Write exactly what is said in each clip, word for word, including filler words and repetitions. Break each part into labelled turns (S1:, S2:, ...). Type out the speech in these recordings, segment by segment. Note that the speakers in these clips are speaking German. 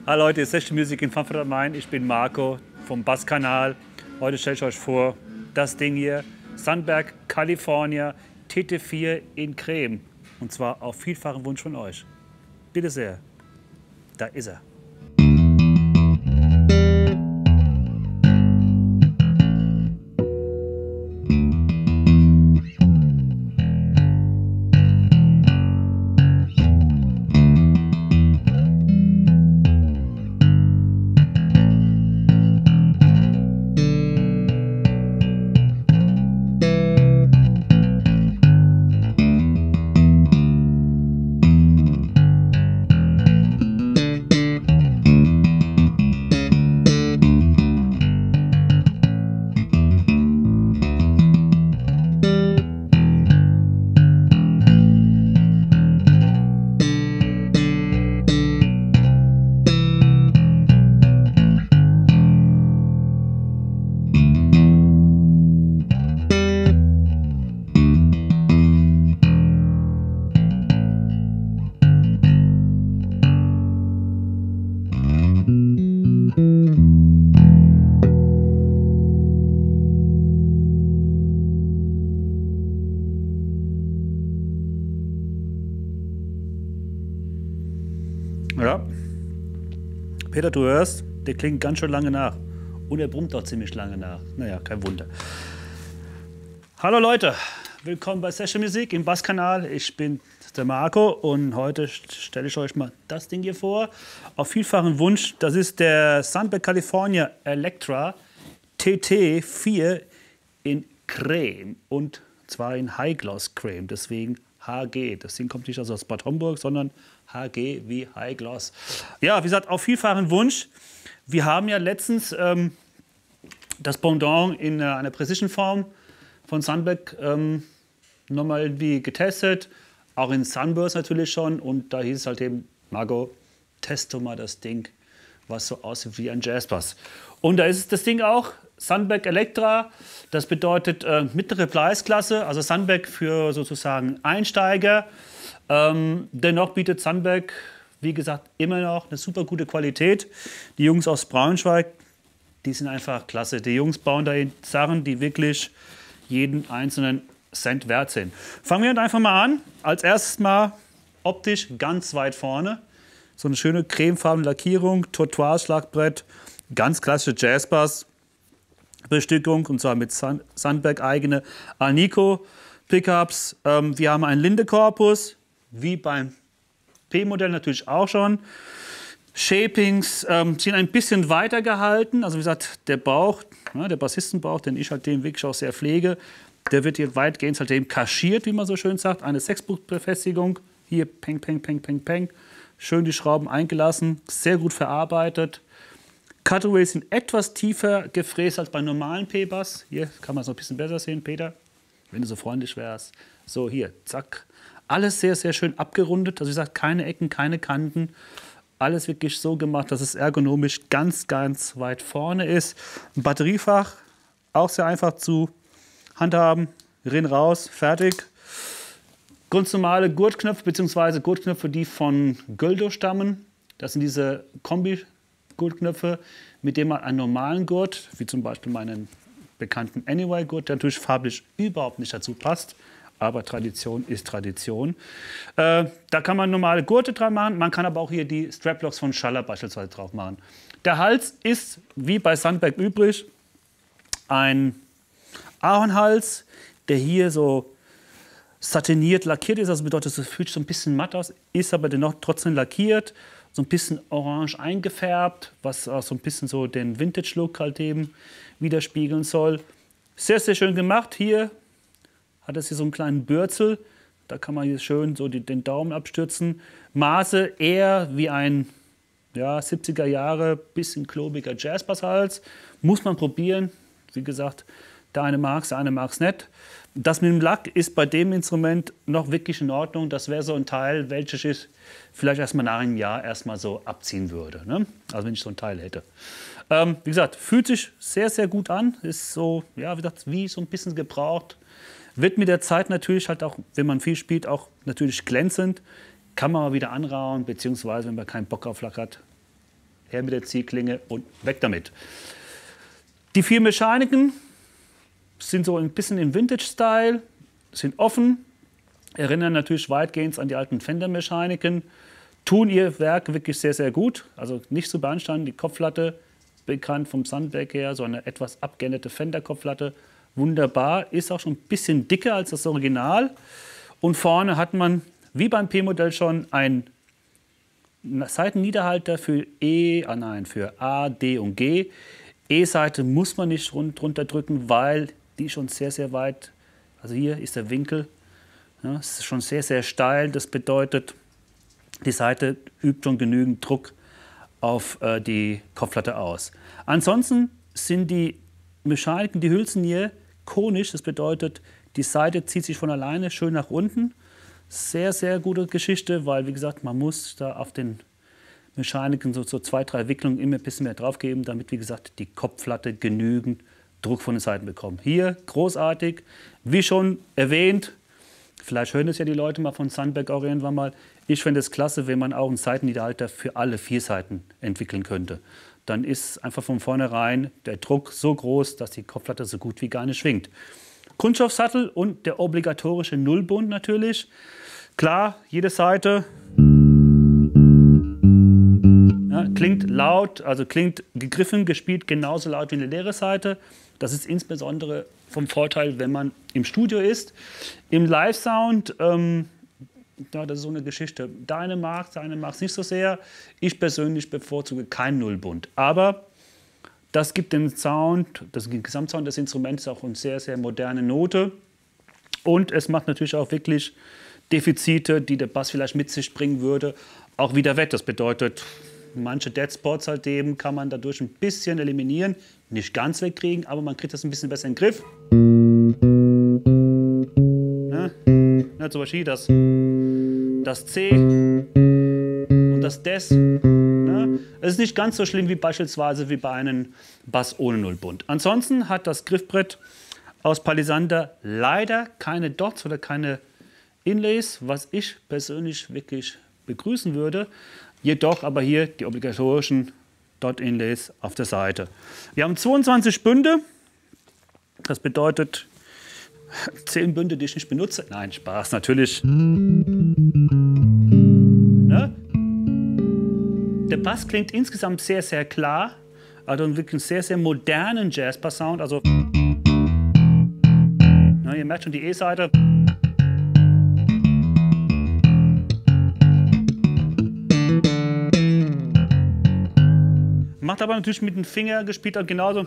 S1: Hallo Leute, Session Music in Frankfurt am Main. Ich bin Marco vom Basskanal. Heute stelle ich euch vor, das Ding hier, Sundberg California T T vier in Creme. Und zwar auf vielfachen Wunsch von euch. Bitte sehr, da ist er. Ja, Peter, du hörst, der klingt ganz schön lange nach. Und er brummt auch ziemlich lange nach. Naja, kein Wunder. Hallo Leute, willkommen bei Session Musik im Basskanal. Ich bin der Marco und heute stelle ich euch mal das Ding hier vor. Auf vielfachen Wunsch, das ist der Sundberg California Electra T T vier in Creme. Und zwar in High Gloss Creme, deswegen H G. Das Ding kommt nicht also aus Bad Homburg, sondern H G wie High Gloss. Ja, wie gesagt, auf vielfachen Wunsch. Wir haben ja letztens ähm, das Pendant in äh, einer Precision-Form von Sundberg ähm, nochmal irgendwie getestet. Auch in Sunburst natürlich schon. Und da hieß es halt eben, Marco, teste mal das Ding, was so aussieht wie ein Jazzbass. Und da ist das Ding auch, Sundberg Electra. Das bedeutet äh, mittlere Preisklasse, also Sundberg für sozusagen Einsteiger. Ähm, dennoch bietet Sundberg, wie gesagt, immer noch eine super gute Qualität. Die Jungs aus Braunschweig, die sind einfach klasse. Die Jungs bauen da Sachen, die wirklich jeden einzelnen Cent wert sind. Fangen wir einfach mal an. Als erstes mal optisch ganz weit vorne. So eine schöne cremefarbene Lackierung, Tortoise-Schlagbrett, ganz klassische Jazzbass. Bestückung, und zwar mit Sundberg eigene Alnico Pickups. Ähm, wir haben einen Linde-Korpus, wie beim P-Modell natürlich auch schon. Shapings ähm, sind ein bisschen weiter gehalten. Also wie gesagt, der Bauch, ja, der Bassistenbauch, den ich halt dem wirklich auch sehr pflege, der wird hier weitgehend halt eben kaschiert, wie man so schön sagt. Eine Sechsbefestigung, hier peng, peng, peng, peng, peng. Schön die Schrauben eingelassen, sehr gut verarbeitet. Cutaways sind etwas tiefer gefräst als bei normalen P-Bass. Hier kann man es noch ein bisschen besser sehen, Peter, wenn du so freundlich wärst. So, hier, zack. Alles sehr, sehr schön abgerundet. Also wie gesagt, keine Ecken, keine Kanten. Alles wirklich so gemacht, dass es ergonomisch ganz, ganz weit vorne ist. Ein Batteriefach, auch sehr einfach zu handhaben. Rein, raus, fertig. Ganz normale Gurtknöpfe, beziehungsweise Gurtknöpfe, die von Göldo stammen. Das sind diese Kombi- Gurtknöpfe, mit denen man einen normalen Gurt, wie zum Beispiel meinen bekannten Anyway-Gurt, der natürlich farblich überhaupt nicht dazu passt, aber Tradition ist Tradition. Äh, da kann man normale Gurte dran machen, man kann aber auch hier die Straplocks von Schaller beispielsweise drauf machen. Der Hals ist, wie bei Sundberg übrig, ein Ahornhals, der hier so satiniert lackiert ist, also bedeutet, es fühlt sich so ein bisschen matt aus, ist aber dennoch trotzdem lackiert. So ein bisschen orange eingefärbt, was auch so ein bisschen so den Vintage-Look halt eben widerspiegeln soll. Sehr, sehr schön gemacht. Hier hat es hier so einen kleinen Bürzel. Da kann man hier schön so die, den Daumen abstürzen. Maße eher wie ein ja, siebziger Jahre, bisschen klobiger Jazzbasshals. Muss man probieren. Wie gesagt, der eine mag es, der eine mag es nicht. Das mit dem Lack ist bei dem Instrument noch wirklich in Ordnung. Das wäre so ein Teil, welches ich vielleicht erst mal nach einem Jahr erstmal so abziehen würde. Ne? Also wenn ich so ein Teil hätte. Ähm, wie gesagt, fühlt sich sehr, sehr gut an. Ist so, ja, wie gesagt, wie so ein bisschen gebraucht. Wird mit der Zeit natürlich halt auch, wenn man viel spielt, auch natürlich glänzend. Kann man mal wieder anrauen, beziehungsweise wenn man keinen Bock auf Lack hat, her mit der Ziehklinge und weg damit. Die vier Mechaniken sind so ein bisschen im Vintage-Style, sind offen, erinnern natürlich weitgehend an die alten Fender-Mechaniken, tun ihr Werk wirklich sehr, sehr gut. Also nicht zu beanstanden, die Kopflatte, bekannt vom Sandberg her, so eine etwas abgeänderte Fender-Kopflatte, wunderbar, ist auch schon ein bisschen dicker als das Original. Und vorne hat man, wie beim P-Modell schon, ein Seitenniederhalter für E, ah nein, für A, D und G. E-Seite muss man nicht drunter drücken, weil die schon sehr, sehr weit, also hier ist der Winkel, ja, es ist schon sehr, sehr steil. Das bedeutet, die Seite übt schon genügend Druck auf äh, die Kopflatte aus. Ansonsten sind die Mechaniken, die Hülsen hier konisch, das bedeutet, die Seite zieht sich von alleine schön nach unten. Sehr, sehr gute Geschichte, weil, wie gesagt, man muss da auf den Mechaniken so, so zwei, drei Wicklungen immer ein bisschen mehr drauf geben, damit, wie gesagt, die Kopflatte genügend Druck von den Seiten bekommt. Hier großartig, wie schon erwähnt, vielleicht hören das ja die Leute mal von Sandberg auch irgendwann mal. Ich finde es klasse, wenn man auch einen Seitenniederhalter für alle vier Seiten entwickeln könnte. Dann ist einfach von vornherein der Druck so groß, dass die Kopflatte so gut wie gar nicht schwingt. Kunststoffsattel und der obligatorische Nullbund natürlich. Klar, jede Seite ja, klingt laut, also klingt gegriffen, gespielt genauso laut wie eine leere Seite. Das ist insbesondere vom Vorteil, wenn man im Studio ist. Im Live-Sound, ähm, ja, das ist so eine Geschichte. Deine mag, deine mag es nicht so sehr. Ich persönlich bevorzuge keinen Nullbund. Aber das gibt den Sound, das Gesamtsound des Instruments auch eine sehr, sehr moderne Note. Und es macht natürlich auch wirklich Defizite, die der Bass vielleicht mit sich bringen würde, auch wieder weg. Das bedeutet, manche Dead Spots halt eben kann man dadurch ein bisschen eliminieren. Nicht ganz wegkriegen, aber man kriegt das ein bisschen besser in den Griff. Ne? Ja, zum Beispiel das, das C und das Des. Ne? Es ist nicht ganz so schlimm wie beispielsweise wie bei einem Bass ohne Nullbund. Ansonsten hat das Griffbrett aus Palisander leider keine Dots oder keine Inlays, was ich persönlich wirklich begrüßen würde. Jedoch aber hier die obligatorischen Dot-Inlays auf der Seite. Wir haben zweiundzwanzig Bünde. Das bedeutet zehn Bünde, die ich nicht benutze. Nein, Spaß, natürlich. Ne? Der Bass klingt insgesamt sehr, sehr klar. Also einen wirklich sehr, sehr modernen Jazz-Bass-Sound. Also, na, ihr merkt schon die E-Seite. Macht aber natürlich mit dem Finger gespielt hat genauso.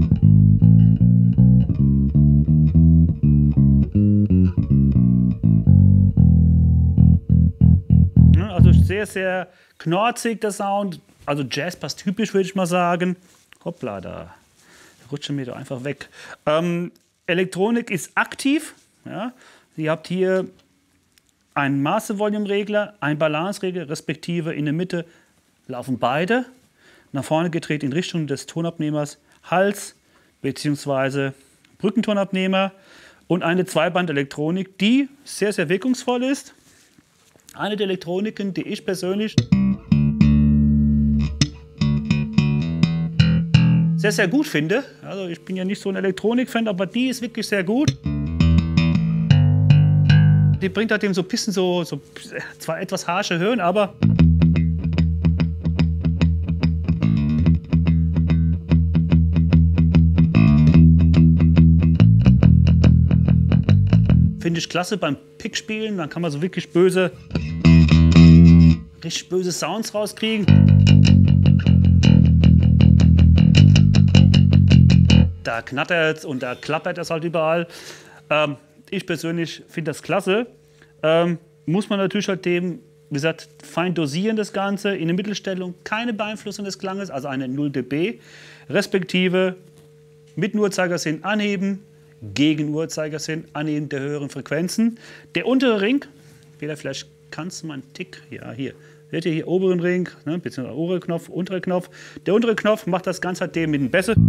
S1: Also sehr, sehr knorzig der Sound. Also Jazzbass typisch, würde ich mal sagen. Hoppla, da rutschen wir doch einfach weg. Ähm, Elektronik ist aktiv. Ja. Ihr habt hier einen Master-Volume-Regler, einen Balance-Regler, respektive in der Mitte laufen beide. Nach vorne gedreht in Richtung des Tonabnehmers, Hals bzw. Brückentonabnehmer und eine Zweiband-Elektronik, die sehr, sehr wirkungsvoll ist. Eine der Elektroniken, die ich persönlich sehr, sehr gut finde. Also ich bin ja nicht so ein Elektronik-Fan, aber die ist wirklich sehr gut. Die bringt halt eben so ein bisschen so, so zwar etwas harsche Höhen, aber finde ich klasse beim Pickspielen. Dann kann man so wirklich böse, richtig böse Sounds rauskriegen. Da knattert es und da klappert es halt überall. Ähm, ich persönlich finde das klasse. Ähm, muss man natürlich halt dem, wie gesagt, fein dosieren das Ganze. In der Mittelstellung keine Beeinflussung des Klanges, also eine null dB. Respektive mit dem Uhrzeigersinn anheben, gegen Uhrzeigersinn anheben der höheren Frequenzen. Der untere Ring, wieder vielleicht kannst du mal einen Tick, ja hier, seht ihr hier oberen Ring, ne, beziehungsweise obere Knopf, untere Knopf. Der untere Knopf macht das Ganze halt dem mit den Bässe.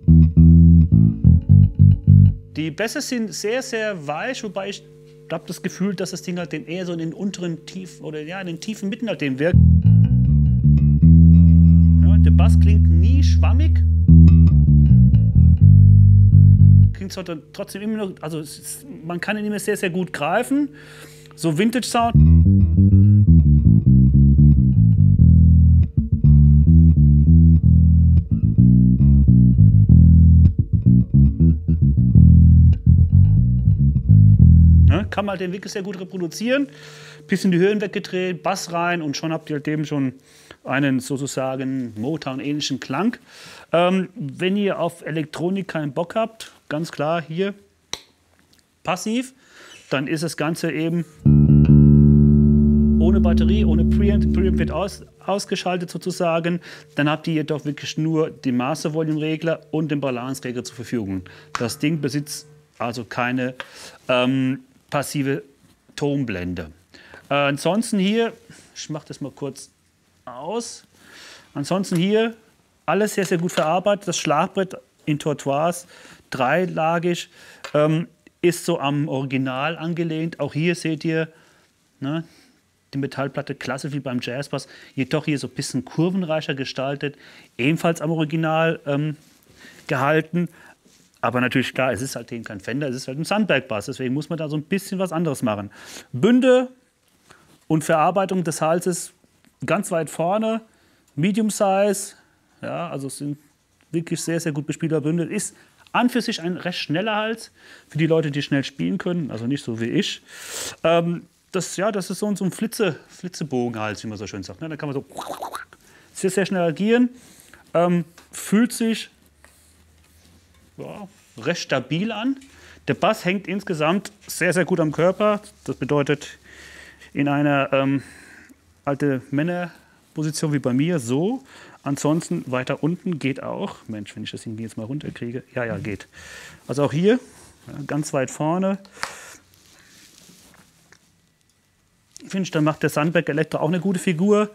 S1: Die Bässe sind sehr, sehr weich, wobei ich habe das Gefühl, dass das Ding halt den eher so in den unteren Tiefen oder ja, in den tiefen Mitten halt dem wirkt. Ja, der Bass klingt nie schwammig. Klingt zwar dann trotzdem immer noch, also es ist, man kann ihn immer sehr, sehr gut greifen. So Vintage-Sound. Ne, kann man den wirklich sehr gut reproduzieren. Bisschen die Höhen weggedreht, Bass rein und schon habt ihr halt eben schon einen sozusagen Motown-ähnlichen Klang. Ähm, wenn ihr auf Elektronik keinen Bock habt, ganz klar hier passiv, dann ist das Ganze eben ohne Batterie, ohne Preamp. Preamp wird aus, ausgeschaltet sozusagen. Dann habt ihr jedoch wirklich nur den Master Volume Regler und den Balance-Regler zur Verfügung. Das Ding besitzt also keine ähm, passive Tonblende. Äh, ansonsten hier, ich mache das mal kurz aus. Ansonsten hier alles sehr, sehr gut verarbeitet. Das Schlagbrett in Tortoise, dreilagig, ähm, ist so am Original angelehnt. Auch hier seht ihr, ne, die Metallplatte, klasse wie beim Jazzbass, jedoch hier so ein bisschen kurvenreicher gestaltet, ebenfalls am Original ähm, gehalten. Aber natürlich klar, es ist halt eben kein Fender, es ist halt ein Sandberg-Bass, deswegen muss man da so ein bisschen was anderes machen. Bünde und Verarbeitung des Halses ganz weit vorne, Medium Size, ja, also es sind wirklich sehr, sehr gut bespielbare Bünde. Ist an für sich ein recht schneller Hals für die Leute, die schnell spielen können, also nicht so wie ich. Ähm, das, ja, das ist so, so ein Flitze, Flitzebogenhals, wie man so schön sagt. Ne? Da kann man so sehr, sehr schnell agieren, ähm, fühlt sich ja, recht stabil an. Der Bass hängt insgesamt sehr, sehr gut am Körper. Das bedeutet, in einer ähm, alte Männerposition wie bei mir so. Ansonsten weiter unten geht auch. Mensch, wenn ich das irgendwie jetzt mal runterkriege. Ja, ja, geht. Also auch hier, ja, ganz weit vorne. Finde ich, dann macht der Sandberg Elektro auch eine gute Figur.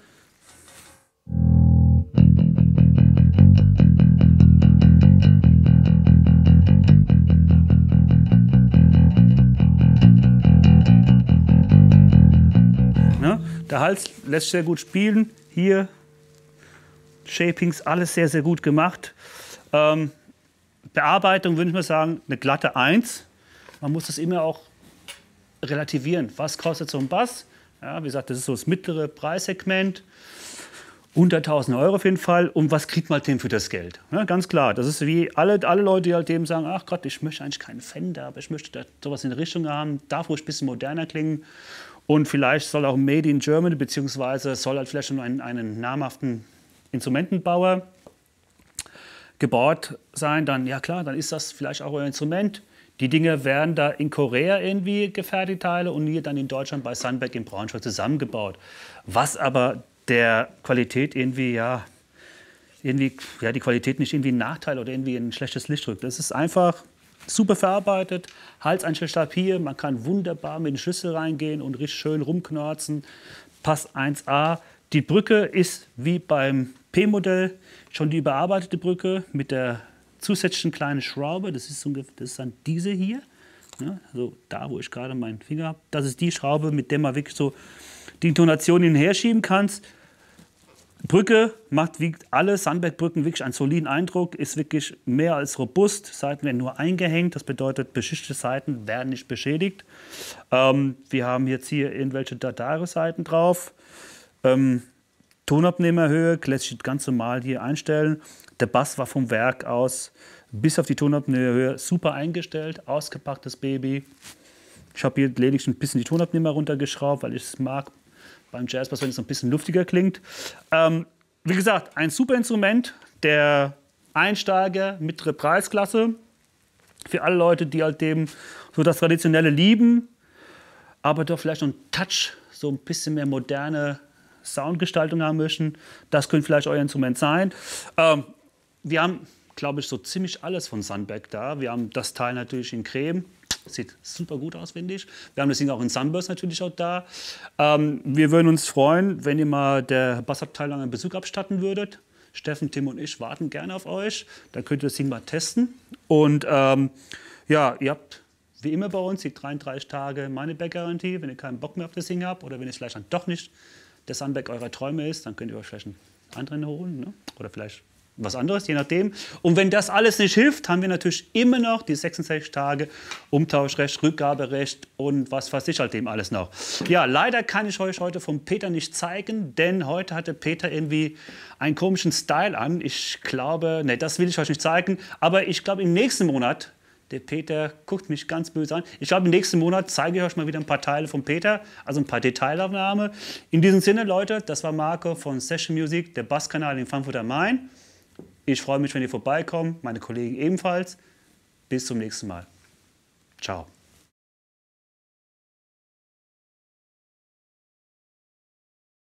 S1: Der Hals lässt sich sehr gut spielen. Hier Shapings, alles sehr, sehr gut gemacht. Ähm, Bearbeitung würde ich mal sagen, eine glatte eins. Man muss das immer auch relativieren. Was kostet so ein Bass? Ja, wie gesagt, das ist so das mittlere Preissegment. hunderttausend Euro auf jeden Fall. Und was kriegt man denn für das Geld? Ja, ganz klar, das ist wie alle, alle Leute, die halt eben sagen, ach Gott, ich möchte eigentlich keinen Fender, aber ich möchte da sowas in der Richtung haben, darf ruhig ein bisschen moderner klingen. Und vielleicht soll auch Made in Germany, beziehungsweise soll halt vielleicht schon einen, einen namhaften Instrumentenbauer gebaut sein, dann ja klar, dann ist das vielleicht auch euer Instrument. Die Dinge werden da in Korea irgendwie gefertigt, Teile, und hier dann in Deutschland bei Sandberg in Braunschweig zusammengebaut. Was aber der Qualität irgendwie, ja, irgendwie, ja, die Qualität nicht irgendwie einen Nachteil oder irgendwie ein schlechtes Licht drückt. Das ist einfach super verarbeitet, Halseinstellstab hier, man kann wunderbar mit den Schlüssel reingehen und richtig schön rumknarzen. Passt eins A. Die Brücke ist wie beim P-Modell schon die überarbeitete Brücke mit der zusätzlichen kleinen Schraube. Das ist, ungefähr, das ist dann diese hier, ne? Also da, wo ich gerade meinen Finger habe. Das ist die Schraube, mit der man wirklich so die Intonation hinher schieben kann. Brücke macht wie alle Sandberg-Brücken wirklich einen soliden Eindruck, ist wirklich mehr als robust. Seiten werden nur eingehängt, das bedeutet, beschichtete Seiten werden nicht beschädigt. Ähm, wir haben jetzt hier irgendwelche Dadare-Seiten drauf. Ähm, Tonabnehmerhöhe lässt sich ganz normal hier einstellen. Der Bass war vom Werk aus bis auf die Tonabnehmerhöhe super eingestellt, ausgepacktes Baby. Ich habe hier lediglich ein bisschen die Tonabnehmer runtergeschraubt, weil ich es mag beim Jazzbass, wenn es ein bisschen luftiger klingt. Ähm, wie gesagt, ein super Instrument, der Einsteiger, mittlere Preisklasse. Für alle Leute, die halt eben so das Traditionelle lieben, aber doch vielleicht noch einen Touch, so ein bisschen mehr moderne Soundgestaltung haben möchten. Das könnte vielleicht euer Instrument sein. Ähm, wir haben, glaube ich, so ziemlich alles von Sandberg da. Wir haben das Teil natürlich in Creme. Sieht super gut aus, finde ich. Wir haben das Ding auch in Sunburst natürlich auch da. Ähm, wir würden uns freuen, wenn ihr mal der Bassabteilung einen Besuch abstatten würdet. Steffen, Tim und ich warten gerne auf euch. Dann könnt ihr das Ding mal testen. Und ähm, ja, ihr habt wie immer bei uns die dreiunddreißig Tage Money-Back-Garantie. Wenn ihr keinen Bock mehr auf das Ding habt oder wenn es vielleicht dann doch nicht der Sandberg eurer Träume ist, dann könnt ihr euch vielleicht ein anderen holen, ne? Oder vielleicht was anderes, je nachdem. Und wenn das alles nicht hilft, haben wir natürlich immer noch die sechsundsechzig Tage Umtauschrecht, Rückgaberecht und was weiß ich halt dem alles noch. Ja, leider kann ich euch heute vom Peter nicht zeigen, denn heute hatte Peter irgendwie einen komischen Style an. Ich glaube, ne, das will ich euch nicht zeigen, aber ich glaube im nächsten Monat, der Peter guckt mich ganz böse an, ich glaube im nächsten Monat zeige ich euch mal wieder ein paar Teile von Peter, also ein paar Detailaufnahmen. In diesem Sinne, Leute, das war Marco von Session Music, der Basskanal in Frankfurt am Main. Ich freue mich, wenn ihr vorbeikommt, meine Kollegen ebenfalls. Bis zum nächsten Mal. Ciao.